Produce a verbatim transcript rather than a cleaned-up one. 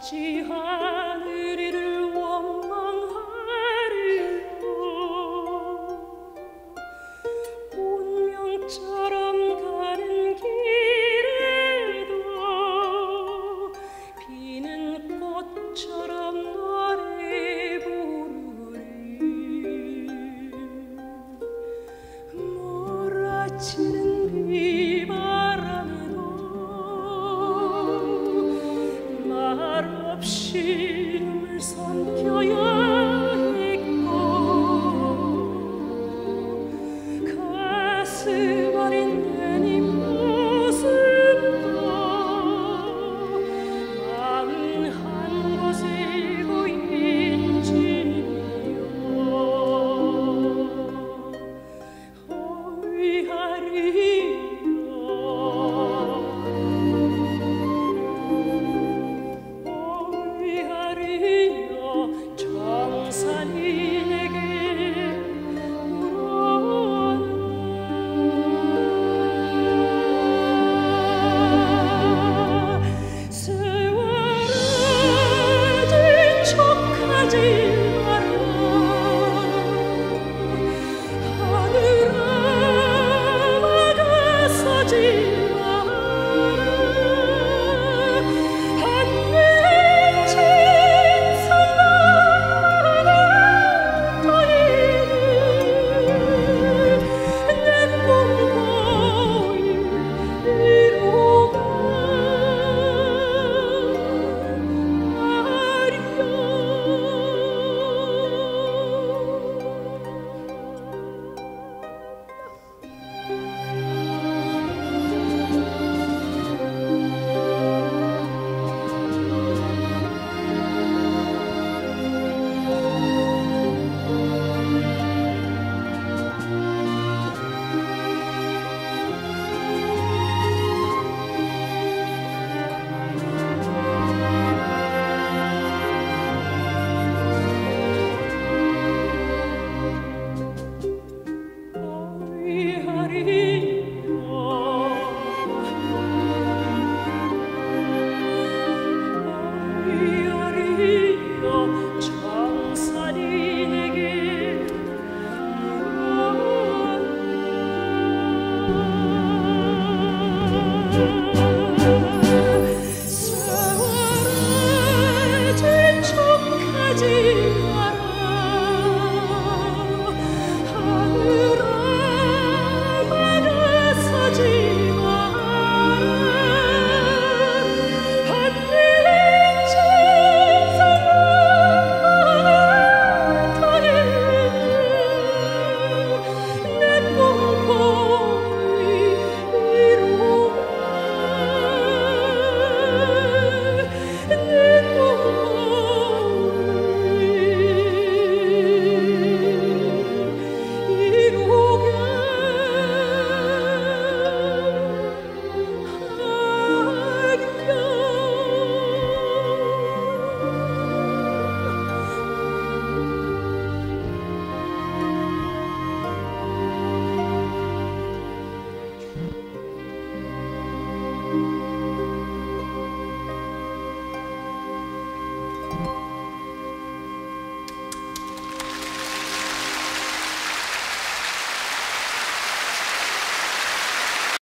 어찌 하늘이를 원망하리요. 운명처럼 가는 길에도 피는 꽃처럼 노래 부르리. 몰아치는 비바람에도 말없이 눈을 삼켜야 했고, 가슴 어린 내 모습도 마음 한 곳에 고인 집이요. 어이하리요 정산이 내게 물어나. 세월아 지촉하지 마라. 하늘아 막아서지 마라. 한맺힌 산만한 너희는 내 꿈거리 이루가 어이하리요 정산이 내게 물어나.